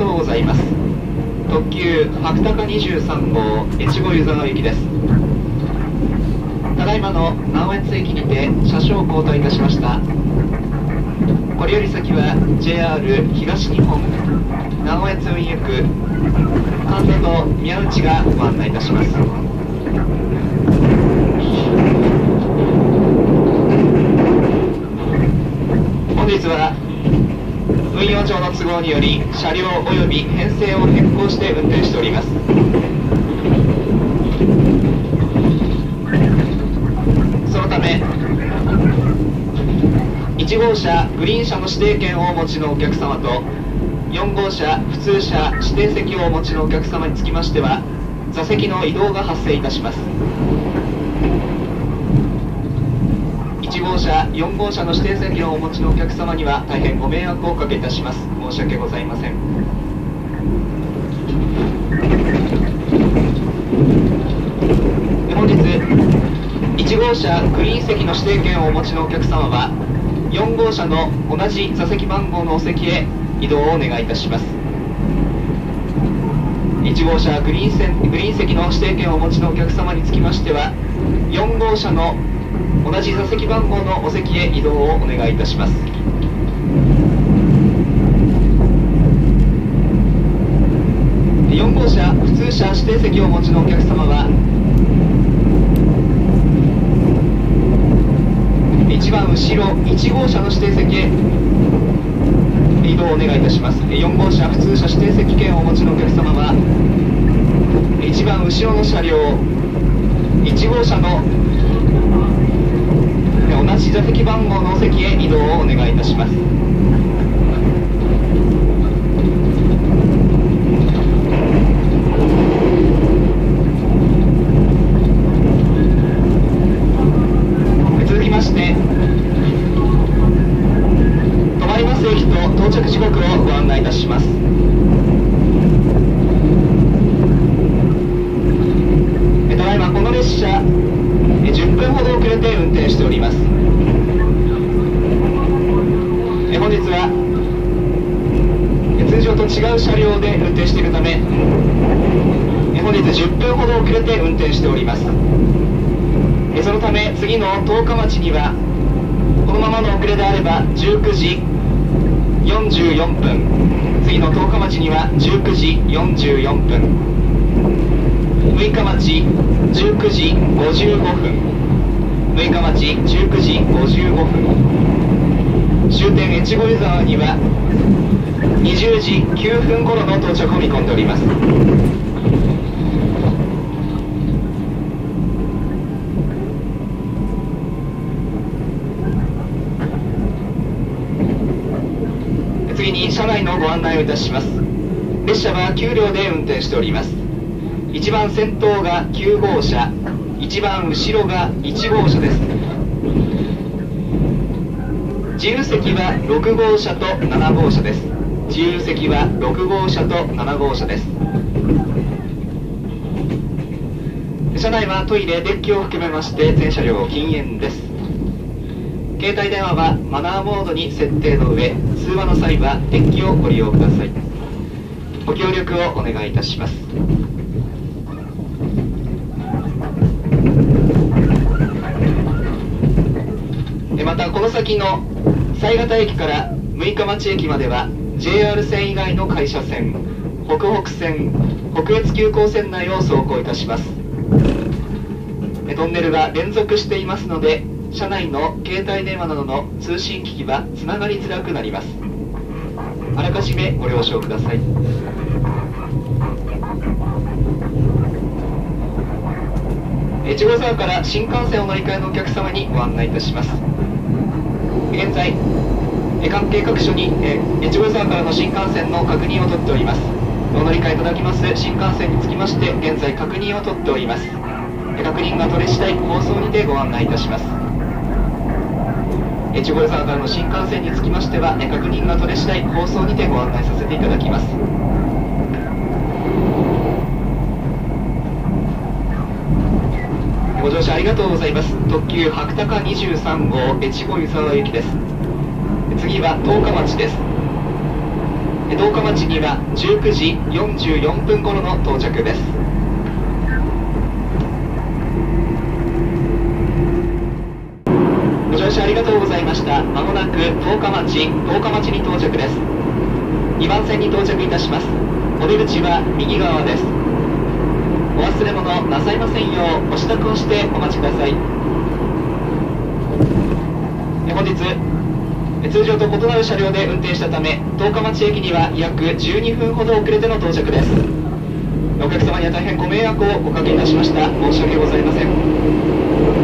とうございます。特急白鷹23号越後湯沢行きです。ただいまの直江津駅にて車掌交代いたしました。これより先は JR 東日本直江津運輸区神田と宮内がご案内いたします。本日は運用上の都合により車両及び編成を変更して運転しております。そのため1号車グリーン車の指定券をお持ちのお客様と4号車普通車指定席をお持ちのお客様につきましては座席の移動が発生いたします。1号車4号車の指定席をお持ちのお客様には大変ご迷惑をおかけいたします。申し訳ございません。本日1号車グリーン席の指定券をお持ちのお客様は4号車の同じ座席番号のお席へ移動をお願いいたします。1号車グリーン席の指定券をお持ちのお客様につきましては4号車の同じ座席番号のお席へ移動をお願いいたします。4号車普通車指定席をお持ちのお客様は一番後ろ1号車の指定席へ移動をお願いいたします。4号車普通車指定席券をお持ちのお客様は一番後ろの車両1号車の同じ座席番号のお席へ移動をお願いいたします。続きまして止まります駅と到着時刻をご案内いたします。ただいまこの列車10分ほど遅れて運転しております。本日は通常と違う車両で運転しているため本日10分ほど遅れて運転しております。そのため次の十日町にはこのままの遅れであれば19時44分次の十日町には19時44分6日町19時55分6日町19時55分終点越後湯沢には20時9分頃の到着を見込んでおります。次に車内のご案内をいたします。列車は9両で運転しております。一番先頭が9号車一番後ろが1号車です。自由席は6号車と7号車です。自由席は6号車と7号車です。車内はトイレ、デッキを含めまして全車両禁煙です。携帯電話はマナーモードに設定の上、通話の際はデッキをご利用ください。ご協力をお願いいたします。またこの先の犀潟駅から六日町駅までは JR 線以外の会社線、北北線、北越急行線内を走行いたします。トンネルが連続していますので車内の携帯電話などの通信機器はつながりづらくなります。あらかじめご了承ください。越後沢から新幹線を乗り換えのお客様にご案内いたします。現在関係各所に越後沢からの新幹線の確認を取っております。お乗り換えいただきます新幹線につきまして現在確認を取っております。確認が取れ次第放送にてご案内いたします。越後湯沢からの新幹線につきましては確認が取れ次第放送にてご案内させていただきます。ご乗車ありがとうございます。特急白鷹23号越後湯沢行きです。次は十日町です。 十日町には19時44分頃の到着です。ご乗車ありがとうございました。まもなく十日町に到着です。2番線に到着いたします。お出口は右側です。お忘れ物なさいませんようお支度をしてお待ちください。本日通常と異なる車両で運転したため、十日町駅には約12分ほど遅れての到着です。お客様には大変ご迷惑をおかけいたしました。申し訳ございません。